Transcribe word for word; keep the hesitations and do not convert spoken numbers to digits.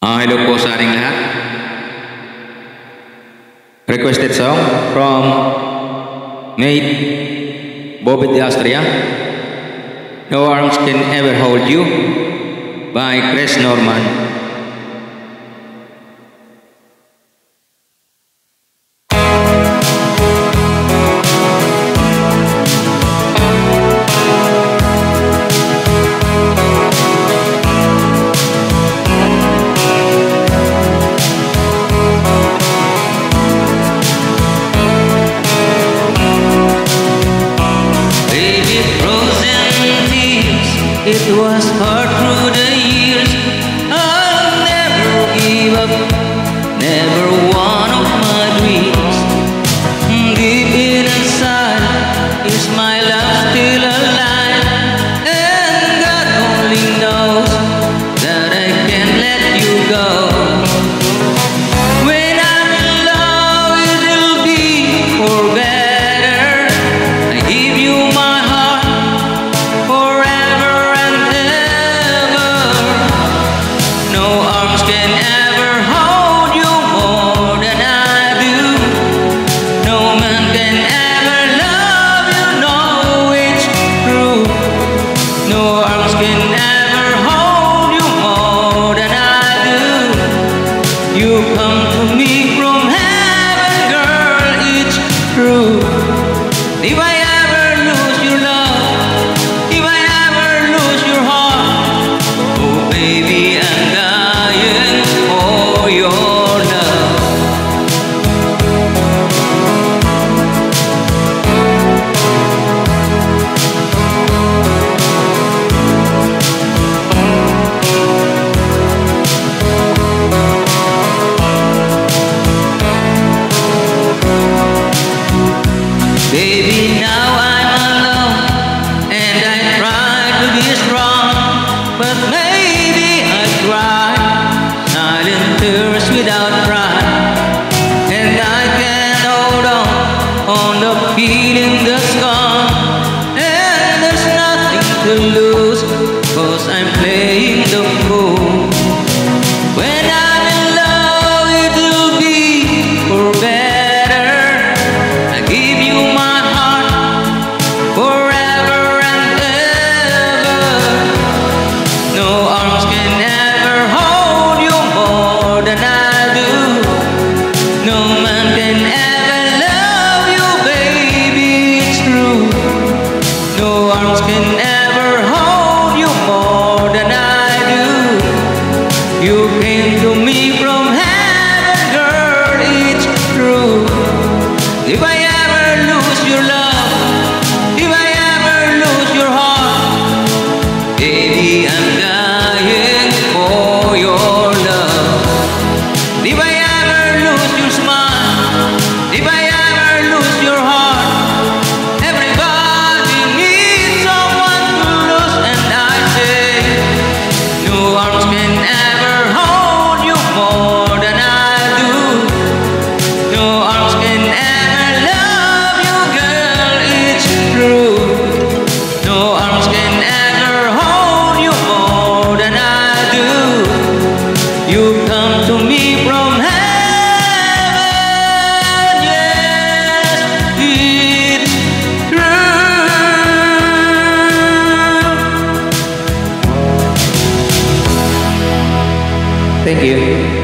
Ah, hello po sa ating lahat. Requested song from Mate Bobby de Astria. No Arms Can Ever Hold You by Chris Norman. It was hard through the years. I'll never give up, never one of my dreams. Deep inside, is my love still alive? And God only knows that I can't let you go. When I'm in love, it'll be for better. I give you my heart forever. Can ever hold you more than I do. No man can ever love you, no, it's true. No arms can ever hold you more than I do. You come to me from heaven, girl, it's true. If I ever lose your love, if I ever lose your heart, oh baby, I'm dying for your love. Baby, now I'm alone and I try to be strong, but maybe I cry silent tears without pride, and I can't hold on on the feeling that's gone, and there's nothing to lose, cause I'm playing the fool. When I'm in love, it'll be for better. I give you my heart forever and ever. No arms can ever hold you more than I do. No man can ever love you, baby, it's true. No arms can ever hold you more than I do. You came to me from heaven, girl, it's true. If I ever lose your love, if I ever lose your heart, baby, I'm dying for your love. If I ever lose your smile, if I ever lose your heart, everybody needs someone to lose, and I say, no arms can ever hold you more than I do. No arms can ever love you, girl, it's true. No arms can ever hold you more than I do. You come to me from heaven, yes, it's true. Thank you.